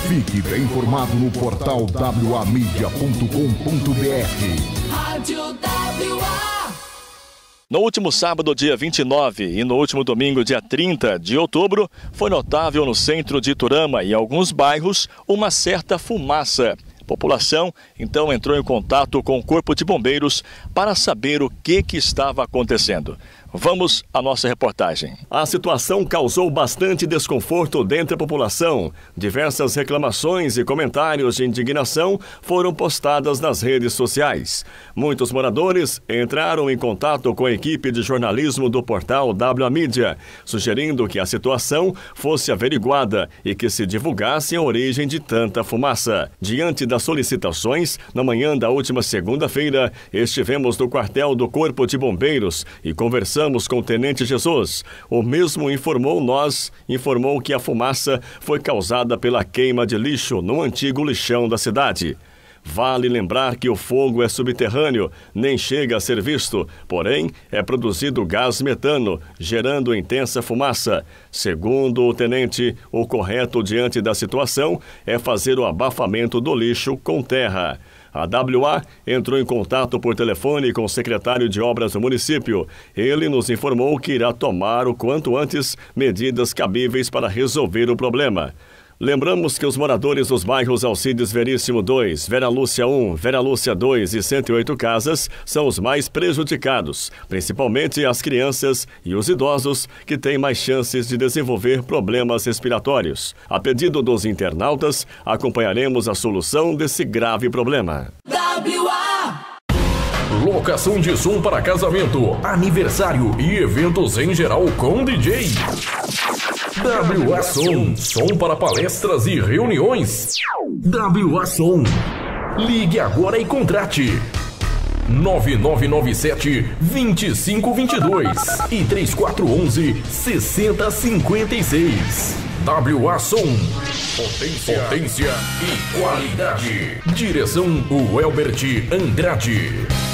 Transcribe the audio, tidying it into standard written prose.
Fique bem informado no portal wamídia.com.br. Rádio WA. No último sábado, dia 29, e no último domingo, dia 30 de outubro, foi notável no centro de Iturama e alguns bairros uma certa fumaça. A população, então, entrou em contato com o Corpo de Bombeiros para saber o que estava acontecendo. Vamos à nossa reportagem. A situação causou bastante desconforto dentro da população. Diversas reclamações e comentários de indignação foram postadas nas redes sociais. Muitos moradores entraram em contato com a equipe de jornalismo do portal WA Mídia, sugerindo que a situação fosse averiguada e que se divulgasse a origem de tanta fumaça. Diante das solicitações, na manhã da última segunda-feira, estivemos no quartel do Corpo de Bombeiros e conversamos com o Tenente Jesus. O mesmo informou que a fumaça foi causada pela queima de lixo no antigo lixão da cidade. Vale lembrar que o fogo é subterrâneo, nem chega a ser visto, porém é produzido gás metano, gerando intensa fumaça. Segundo o tenente, o correto diante da situação é fazer o abafamento do lixo com terra. A WA entrou em contato por telefone com o secretário de obras do município. Ele nos informou que irá tomar o quanto antes medidas cabíveis para resolver o problema. Lembramos que os moradores dos bairros Alcides Veríssimo 2, Vera Lúcia 1, Vera Lúcia 2 e 108 Casas são os mais prejudicados, principalmente as crianças e os idosos que têm mais chances de desenvolver problemas respiratórios. A pedido dos internautas, acompanharemos a solução desse grave problema. Locação de som para casamento, aniversário e eventos em geral com DJ. WA Som, som para palestras e reuniões. WA Som. Ligue agora e contrate. 9997-2522 e 3411-6056. WA Som. Potência e qualidade. Direção: o Elbert Andrade.